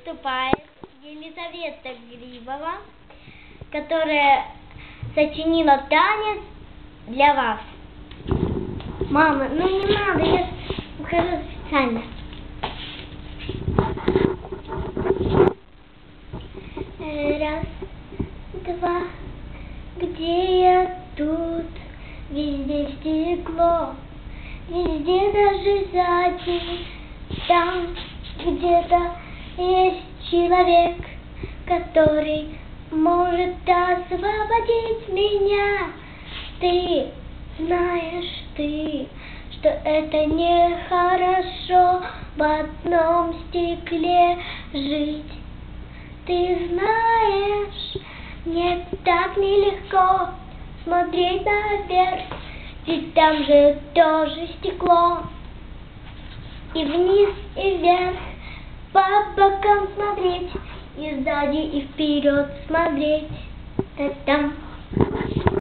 выступает Елизавета Грибова, которая сочинила танец для вас. Мама, ну не надо, я ухожу специально. Раз, два, где я тут? Везде стекло, везде даже сзади. Там где-то есть человек, который может освободить меня. Ты знаешь, что это нехорошо в одном стекле жить. Ты знаешь, мне так нелегко смотреть наверх, ведь там же тоже стекло. И вниз, и вверх, по бокам смотреть, и сзади, и вперед смотреть. Та-дам.